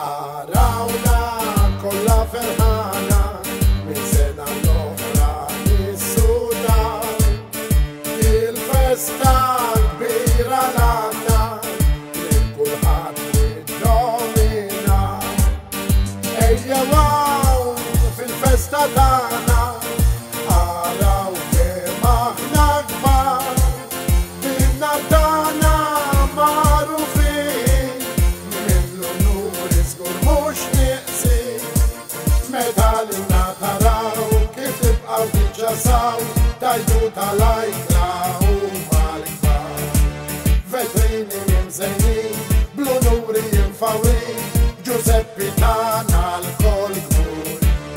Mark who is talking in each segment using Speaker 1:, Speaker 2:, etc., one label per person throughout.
Speaker 1: Arawna kolla ferħana min sena l-oħra nis-Sudan. Il-festa kbira l-għanna li kulħadd jiddomina. Ejja waw fil-festa tagħna araw kemm aħna kbar, binna tagħna magħrufin mill-unur iżgur mhux nieqsin. Meta lilna taraw kif tibqgħu tiġġasaw tajtu tal-ajtra huma l-kbar. Vetrini mżejnin bl-unuri jinfawrin Giuseppi tagħna l-kol kbur.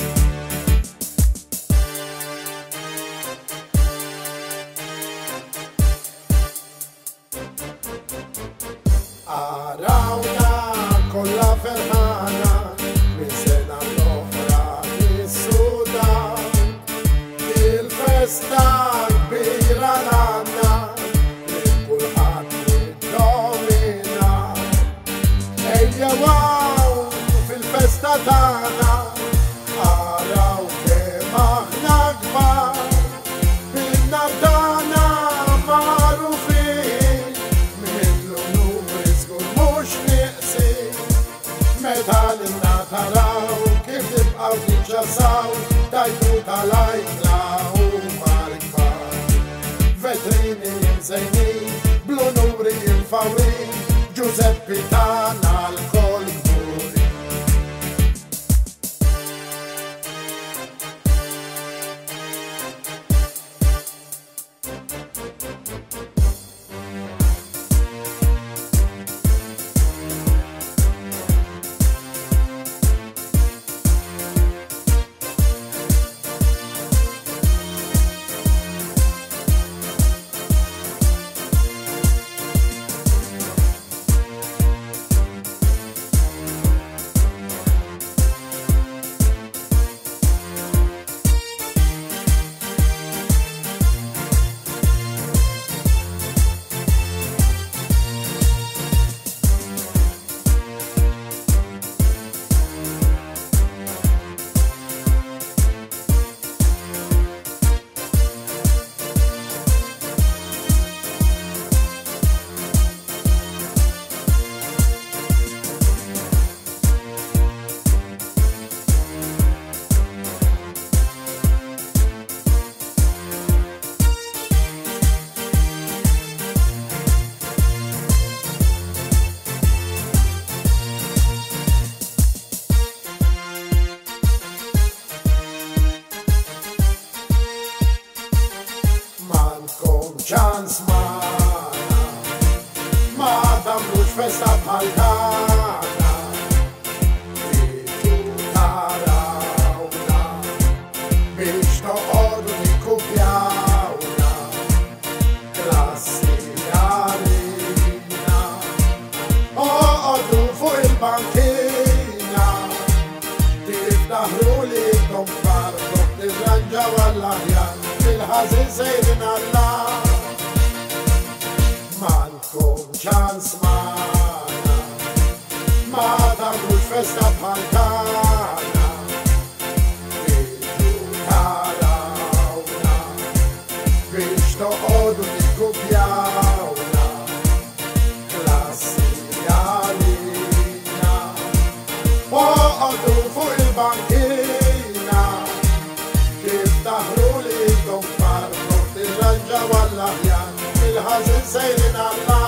Speaker 1: Arawna kolla ferħana min sena l-oħra nis-Sudan. Il-festa kbira l-għanna li kulħadd jiddomina. Ejja waw fil-festa tagħna araw kemm aħna kbar, binna tagħna magħrufin mill-unur iżgur mhux nieqsin. Meta lilna taraw kif tibqgħu tiġġasaw tajtu tal-ajtra huma l-kbar. Vetrini mżejnin bl-unuri jinfawrin Giuseppi tagħna l-kol kbur. ċans magħna ma tagħmlux festa bħal tagħna. Tridu tarawna biex toqgħodu tikkupjawna. Klassi għalina oqgħodu fuq il-bankina, tiftaħru lidhom farbok tirranġaw għall-aħjar fil-ħażin sejrin Alla. M'għandkom ċans magħna ma tagħmlux festa bħal tagħna. Tridu tarawna biex toqgħodu tikkupjawna. Klassi għalina oqgħodu fuq il-bankina, tiftaħru lidhom farbok tirranġaw għall-aħjar fil-ħażin sejrin Alla.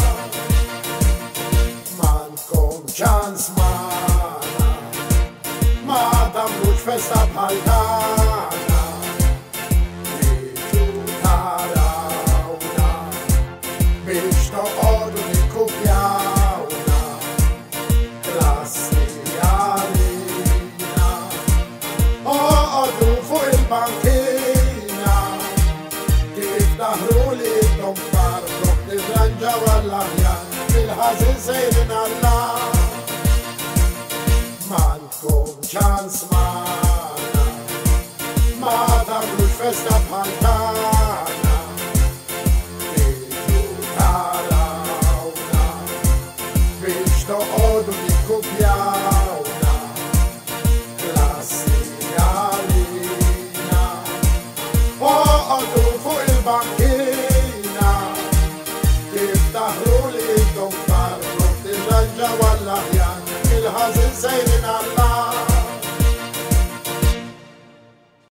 Speaker 1: M'għandkom ċans magħna ma tagħmlux festa bħal tagħna. Tridu tarawna biex toqgħodu tikkupjawna. Klassi għalina oqgħodu fuq il-bankina, tiftaħru lidhom farbok tirranġaw għall-aħjar fil-ħażin sejrin Alla. M'għandkom ċans magħna ma tagħmlux festa bħal tagħna. Tridu tarawna biex toqgħodu tikkupjaw. والله